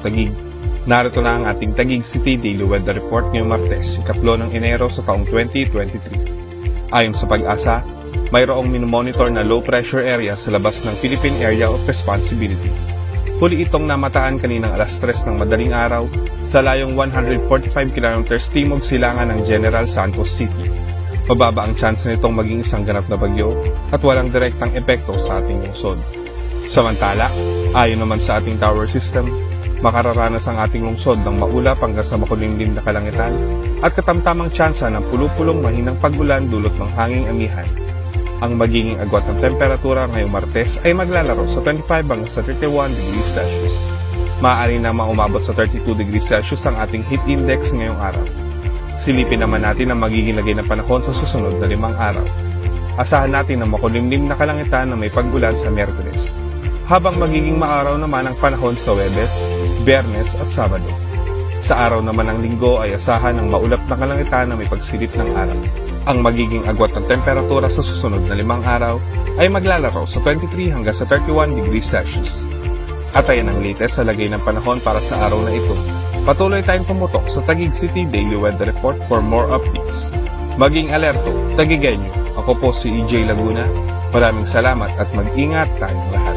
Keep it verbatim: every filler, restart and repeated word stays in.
Taguig. Narito na ang ating Taguig City Daily Weather Report ngayong Martes, ikaplo ng Enero sa taong twenty twenty-three. Ayon sa Pag-asa, mayroong minomonitor na low pressure area sa labas ng Philippine Area of Responsibility. Huli itong namataan kaninang alas tres ng madaling araw sa layong one hundred forty-five kilometers timog silangan ng General Santos City. Mababa ang tsansa nitong maging isang ganap na bagyo at walang direktang epekto sa ating lungsod. Samantala, ayon naman sa ating tower system, makararanas ang ating lungsod ng maulap hanggang sa makulimlim na kalangitan at katamtamang tsansa ng pulupulong mahinang pagulan dulot ng hanging amihan. Ang magiging agwat ng temperatura ngayong Martes ay maglalaro sa twenty-five hanggang sa thirty-one degrees Celsius. Maaari na maumabot sa thirty-two degrees Celsius ang ating heat index ngayong araw. Silipin naman natin ang magiging lagay ng panahon sa susunod na limang araw. Asahan natin ang makulimlim na kalangitan na may pagulan sa Miyerkules, habang magiging maaraw naman ang panahon sa Huwebes, Biyernes at Sabado. Sa araw naman ng Linggo ay asahan ng maulap na kalangitan na may pagsilip ng araw. Ang magiging agwat ng temperatura sa susunod na limang araw ay maglalaro sa twenty-three hanggang sa thirty-one degrees Celsius. At ayan ang latest sa lagay ng panahon para sa araw na ito. Patuloy tayong pumutok sa Taguig City Daily Weather Report for more updates. Maging alerto, Taguigenyo. Ako po si E J Laguna. Maraming salamat at mag-ingat tayong lahat.